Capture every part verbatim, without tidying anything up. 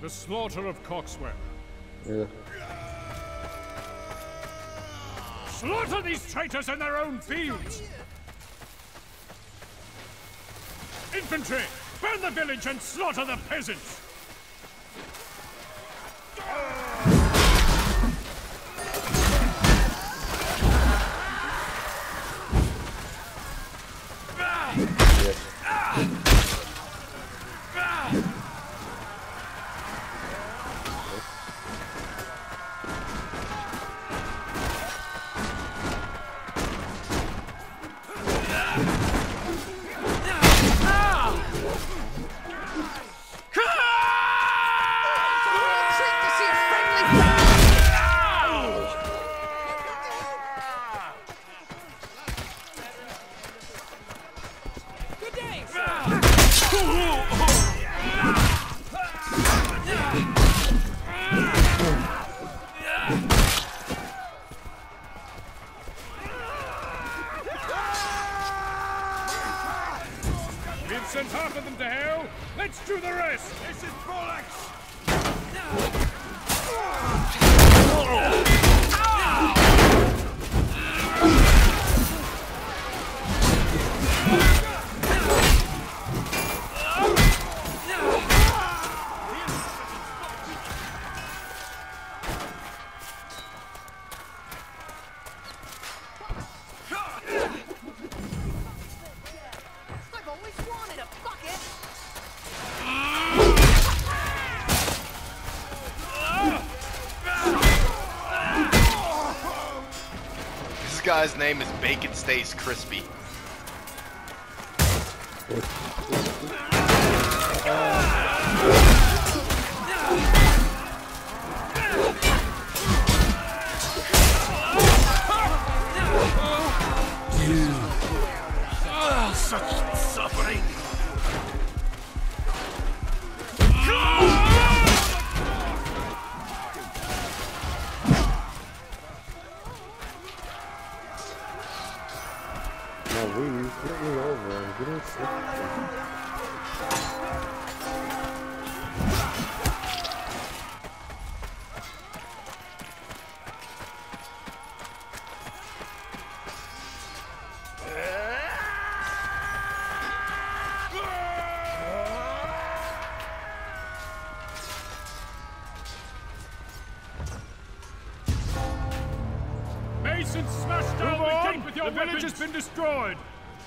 The slaughter of Coxwell. Yeah. Slaughter these traitors in their own fields! Infantry! Burn the village and slaughter the peasants! Send half of them to hell. Let's do the rest. This is bollocks. This guy's name is Bacon Stays Crispy. Oh, such suffering. No, we get me over and get it. Masons smashed down the gate with your weapons. The village has been destroyed.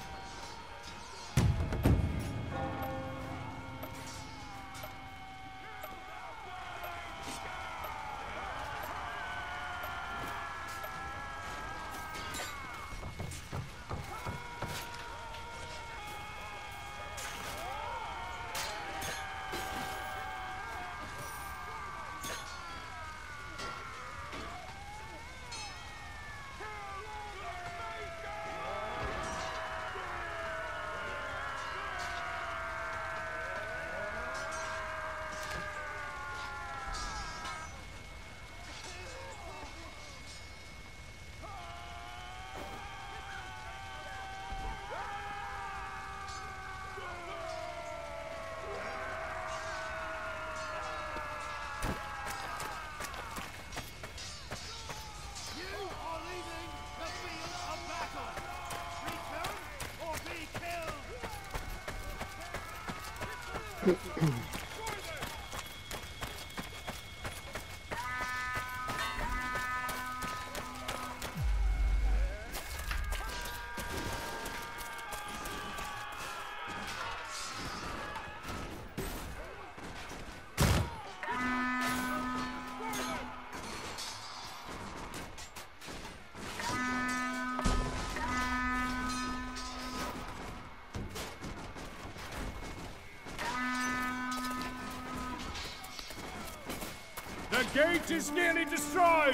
The gate is nearly destroyed!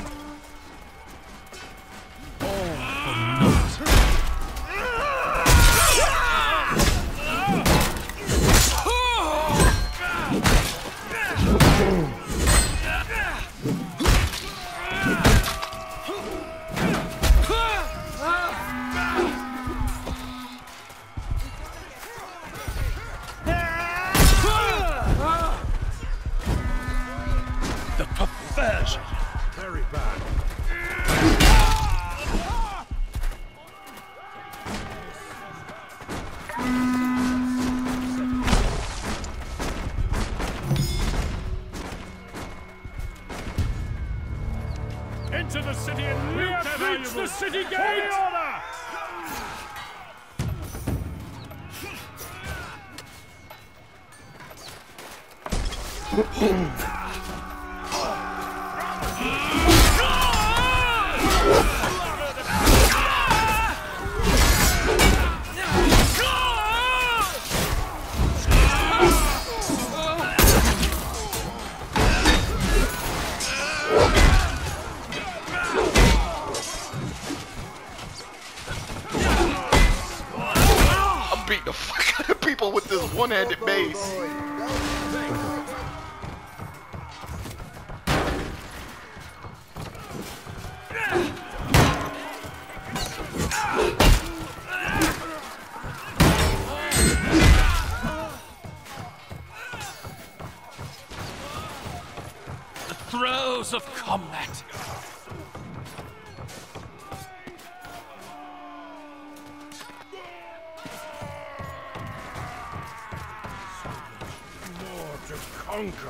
Enter the city and loot their valuables. The city gate! Order! Beat the fuck out of people with this one-handed mace. The throes of combat. Conquer.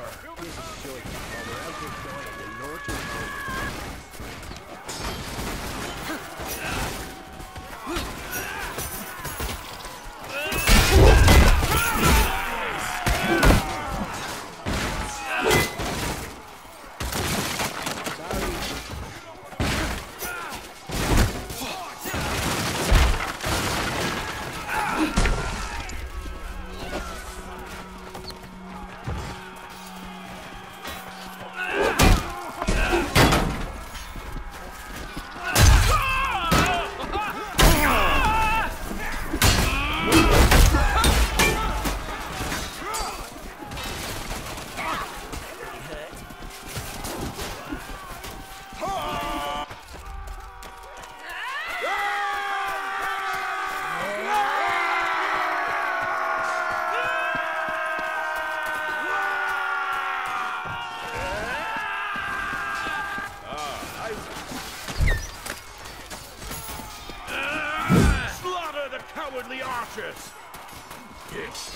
Cowardly archers! Yes.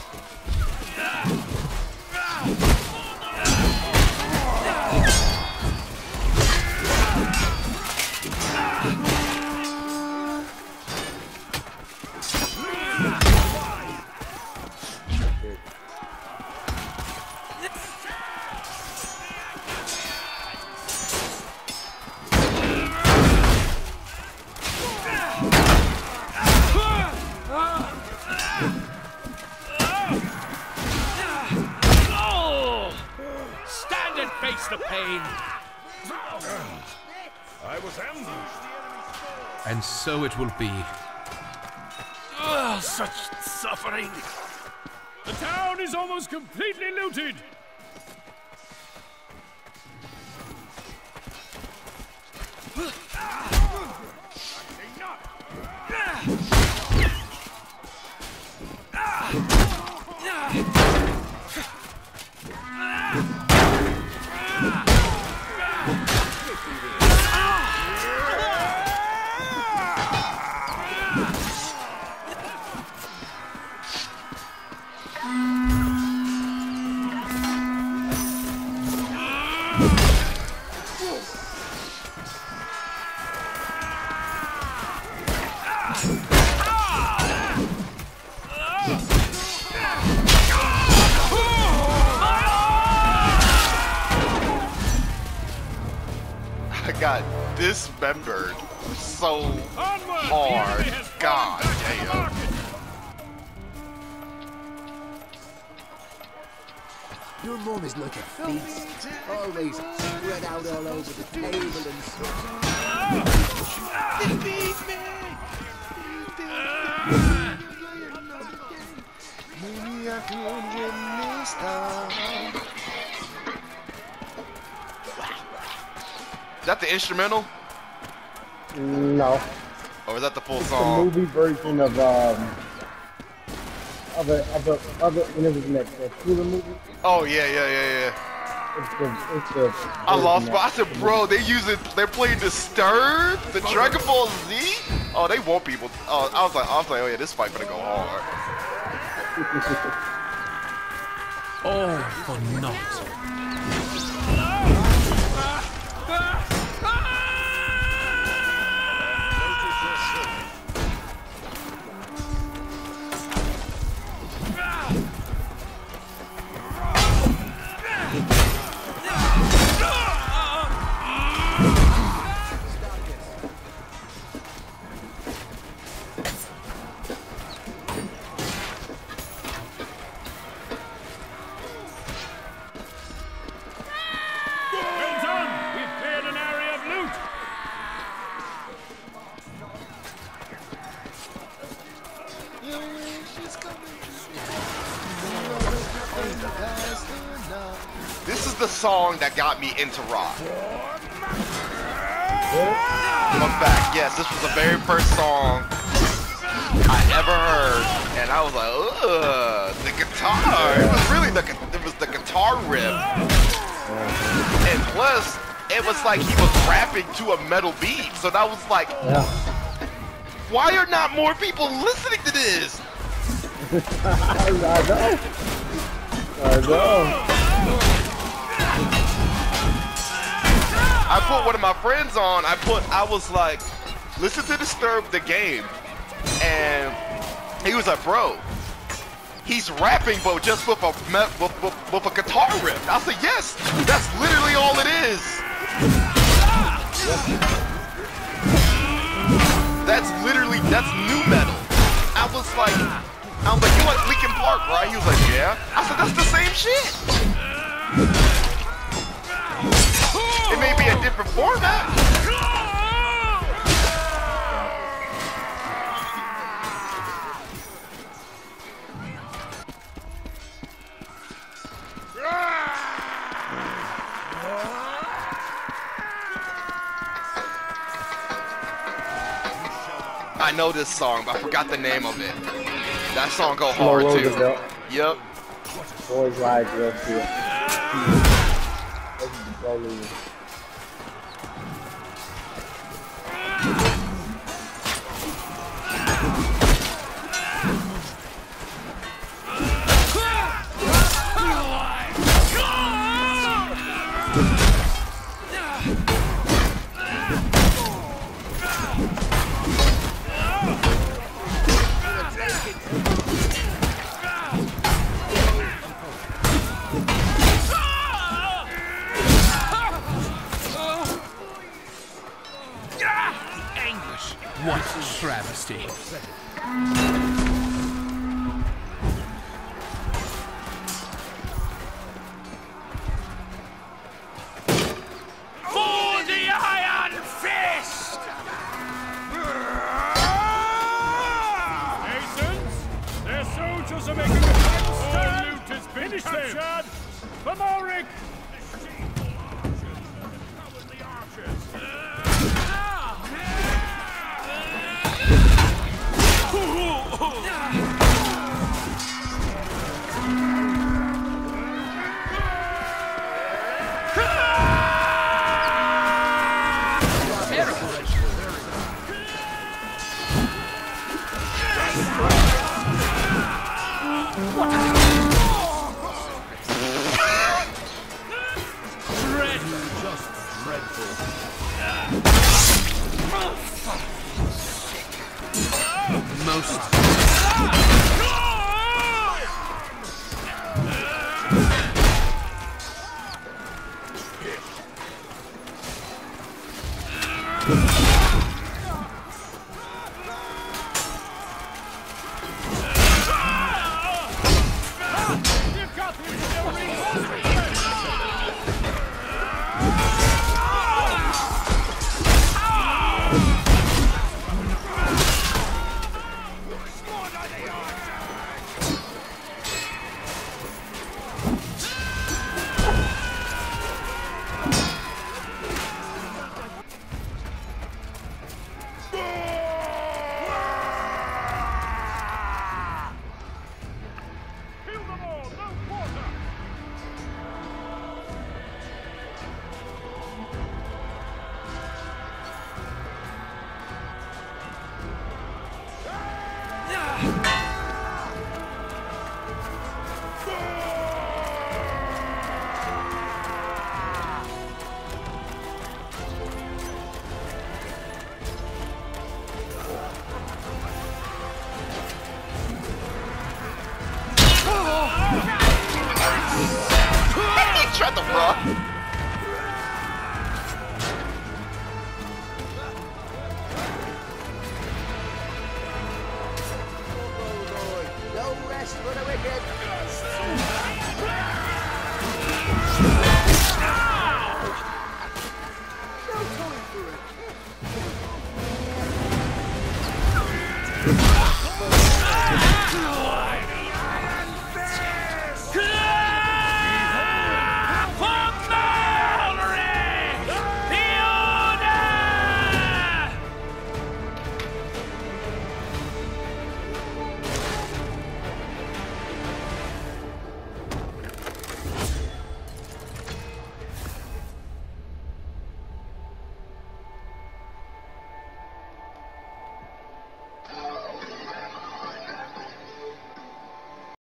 Face the pain. I was ambushed. And so it will be. Ugh, such suffering. The town is almost completely looted. I got dismembered so hard. God damn. Your mom is like a feast, always spread out all over the table and stuff. Defeat me! Maybe I could win this time. Is that the instrumental? No. Or is that the full It's song? the movie version of um of a of a of a when it was in that, that Thriller movie. Oh yeah, yeah, yeah, yeah. It's the it's the. I lost, but I said, bro, they use it. They're playing Disturbed, the Dragon Ball Z. Oh, they want people. Oh, I was like, I was like, oh yeah, this fight gonna go hard. All for naught. the song that got me into rock. Fun fact, yes, this was the very first song I ever heard, and I was like, ugh, the guitar. It was really the it was the guitar riff, and plus it was like he was rapping to a metal beat. So that was like, Yeah. why are not more people listening to this? I know. I know. I put one of my friends on. I put, I was like, listen to Disturb the game, and he was like, bro, he's rapping, but just with a with, with, with a guitar riff. I said, yes, that's literally all it is. That's literally that's new metal. I was like, I was like, you like Linkin Park, right? He was like, yeah. I said, that's the same shit. It may be a different format. I know this song, but I forgot the name of it. That song go hard Slow too. Roosevelt. Yep. Boys ride real shit. This is the slowly. What travesty. For the Iron Fist! Masons, their soldiers are making a final stand. All loot is finished them. For Morik! Cowardly archers! Most. Ah!